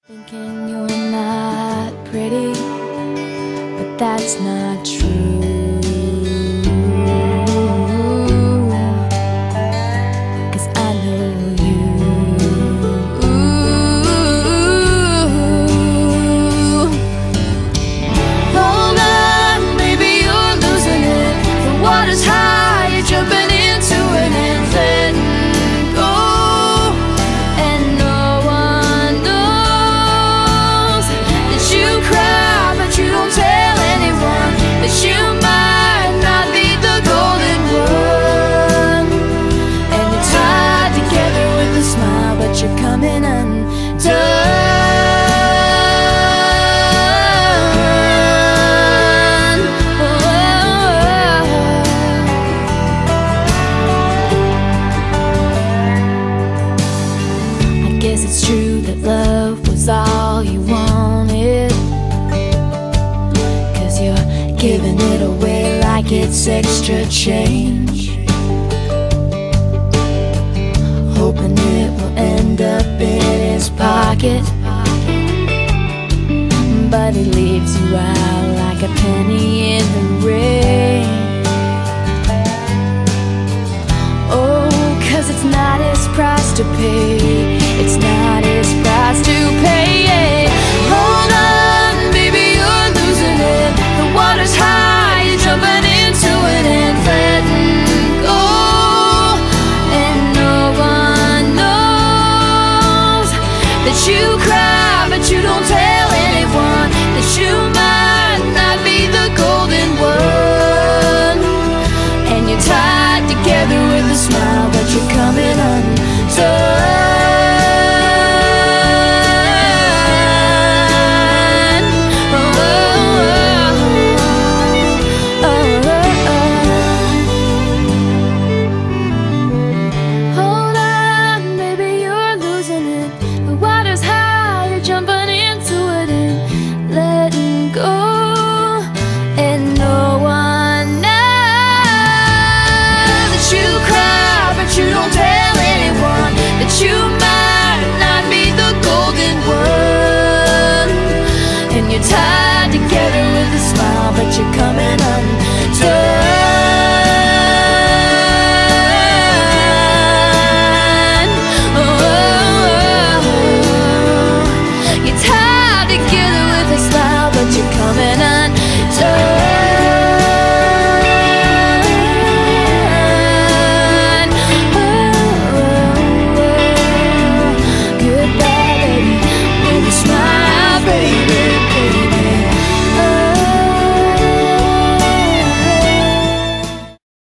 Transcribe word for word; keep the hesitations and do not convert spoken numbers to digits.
Thinking you're not pretty, but that's not true. 'Cause I know you. Hold on, maybe you're losing it. The water's high, you're jumping into it and letting go. And no one knows that you cry, but you don't tell anyone that you might not be the golden one. And you're tied together with a smile, but you're coming undone. It's true that love was all you wanted, 'cause you're giving it away like it's extra change, hoping it will end up in his pocket, but he leaves you out like a penny in the rain. Oh, 'cause it's not his price to pay. It's not his price to pay. Hold on, baby, you're losing it. The water's high, you're jumping into it and letting go. And no one knows that you cry, but you don't tell anyone that you might not be the golden one. And you're tied together with a smile, but you're coming undone. You're tied together with a smile, but you're coming undone. Oh, you're tied together with a smile, but you're coming undone. Oh, goodbye, baby, with a smile, baby.